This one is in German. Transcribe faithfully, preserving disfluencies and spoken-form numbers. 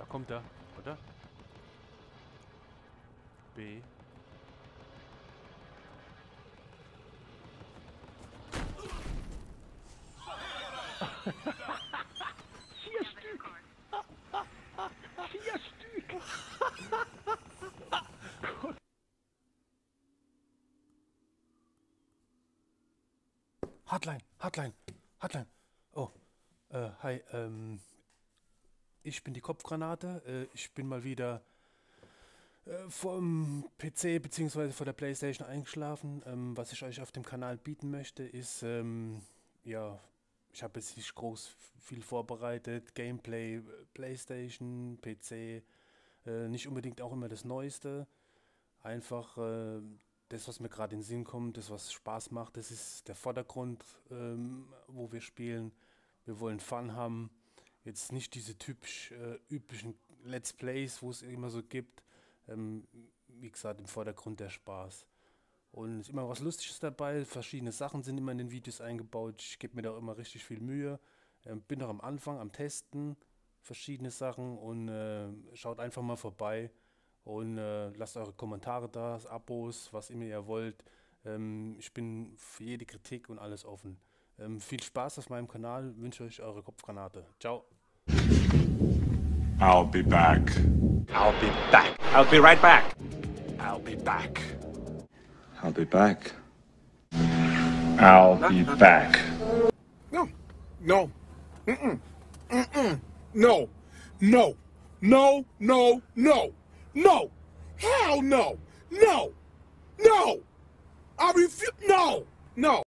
kommt er, oder? B. Vier Stück! Vier Stück! Hardline, Hardline, Hardline. Oh, äh, hi, ähm, ich bin die Kopfgranate. Äh, ich bin mal wieder äh, vom P C bzw. vor der PlayStation eingeschlafen. Ähm, was ich euch auf dem Kanal bieten möchte, ist, ähm, ja, ich habe jetzt nicht groß viel vorbereitet. Gameplay, äh, PlayStation, P C, äh, nicht unbedingt auch immer das Neueste. Einfach äh, das, was mir gerade in den Sinn kommt, das, was Spaß macht, das ist der Vordergrund, ähm, wo wir spielen. Wir wollen Fun haben. Jetzt nicht diese typisch äh, üblichen Let's Plays, wo es immer so gibt. Ähm, wie gesagt, im Vordergrund der Spaß. Und ist immer was Lustiges dabei. Verschiedene Sachen sind immer in den Videos eingebaut. Ich gebe mir da auch immer richtig viel Mühe. Ähm, bin noch am Anfang am Testen verschiedene Sachen und äh, schaut einfach mal vorbei und äh, lasst eure Kommentare da, Abos, was immer ihr wollt. Ähm, ich bin für jede Kritik und alles offen. Ähm, viel Spaß auf meinem Kanal, wünsche euch eure Kopfgranate. Ciao. I'll be back. I'll be back. I'll be right back. I'll be back. I'll be back. I'll be back. No, no, mm-mm, mm-mm, no, no, no, no, no, no, hell no, no, no, I refuse, no, no.